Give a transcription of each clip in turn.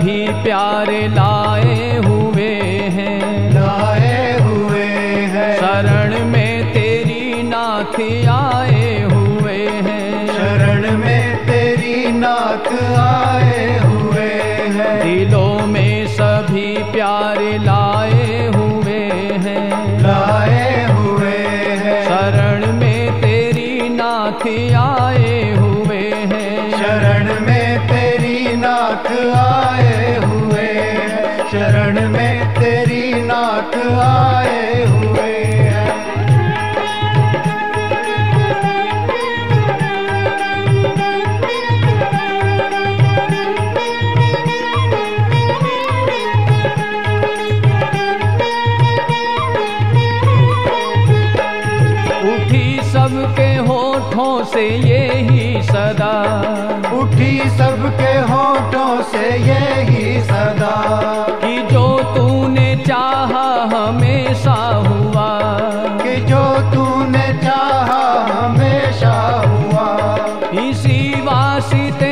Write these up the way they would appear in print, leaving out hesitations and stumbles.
सभी प्यारे लाए हुए हैं, लाए हुए हैं। शरण में तेरी नाथ आए हुए हैं, शरण में तेरी नाथ आए हुए हैं। दिलों में सभी प्यारे लाए हुए हैं, लाए हुए हैं। शरण में तेरी नाथ आए हुए हैं, शरण में तेरी नाथ आए हुए हैं। शरण में तेरी नाथ आए हुए हैं। उठी सबके होठों से यही सदा, उठी सबके होठों से यही सदा, कि जो तूने चाहा हमेशा हुआ, कि जो तूने चाहा हमेशा हुआ। इसी वास्ते,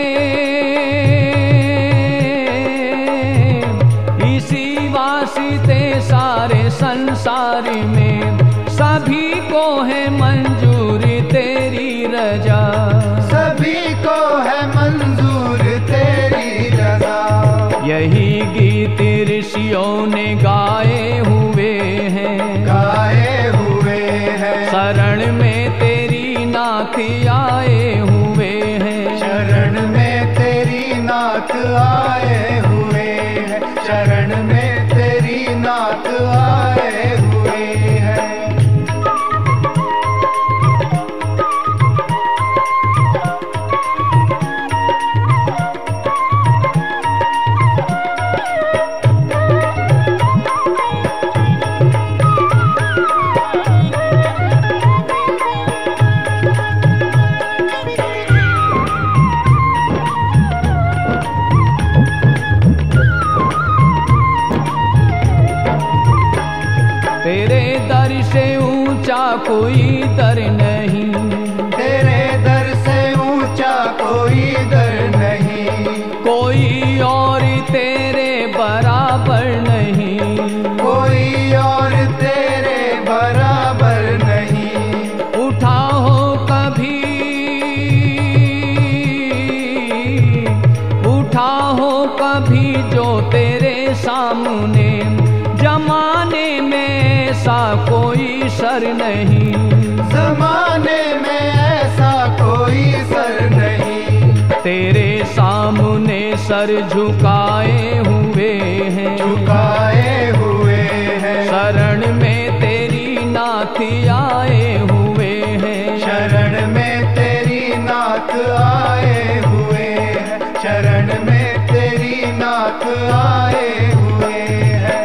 इसी वास्ते सारे संसार में सभी को है मंजूर तेरी रजा, सभी को है मंजूर तेरी रजा। यही गीत ऋषियों ने गाए हुए हैं, गाए हुए हैं। शरण में तेरी नाथ आए हुए हैं, शरण में तेरी नाथ आए हुए हैं। शरण में तेरी नाथ आए हुए हैं। तेरे दर से ऊंचा कोई दर नहीं, तेरे दर से ऊंचा कोई दर नहीं। कोई और तेरे बराबर नहीं, कोई और तेरे बराबर नहीं। उठा हो कभी, उठा हो कभी जो तेरे सामने, जमाने में ऐसा कोई सर नहीं, जमाने में ऐसा कोई सर नहीं। तेरे सामने सर झुकाए हुए हैं, झुकाए हुए हैं। शरण में तेरी नाथ आए हुए हैं, शरण में तेरी नाथ आए हुए हैं। शरण में तेरी नाथ आए हुए हैं।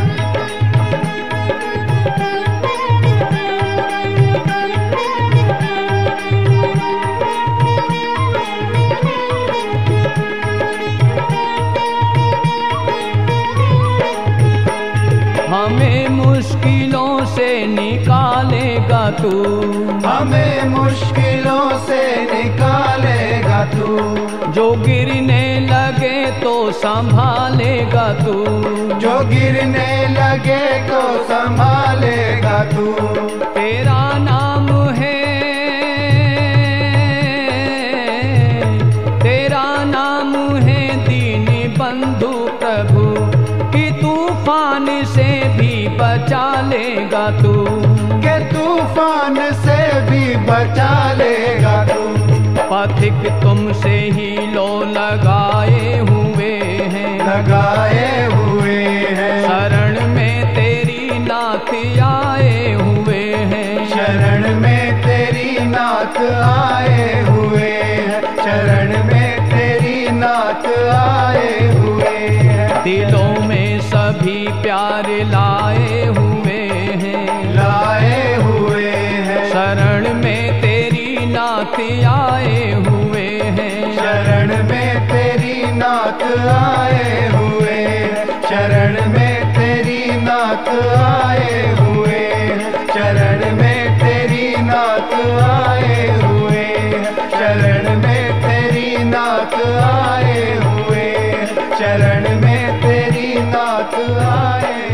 हमें मुश्किलों से निकालेगा तू, हमें मुश्किलों से निकालेगा तू। जो गिरने लगे तो संभालेगा तू, जो गिरने लगे तो संभालेगा तू। तेरा नाम है, तेरा नाम है दीन बंधु प्रभु, कि तूफान से भी बचा लेगा तू, के तूफान से भी बचा लेगा तू। पथिक तुमसे ही लो लगाए हुए हैं, लगाए हुए हैं। शरण में तेरी नाथ आए हुए हैं, शरण में तेरी नाथ आए हुए हैं। शरण में तेरी नाथ आए हुए हैं। दिलों में सभी प्यार लाए हुए हैं, लाए हुए हैं। शरण में तेरी नाथ आए हुए हैं, शरण में तेरी नाथ आए हुए हैं। शरण में तेरी नाथ आए हुए हैं। शरण में तेरी नाथ आए हुए हैं। शरण में तेरी नाथ आए हुए हैं। चरण में तेरी नाथ आए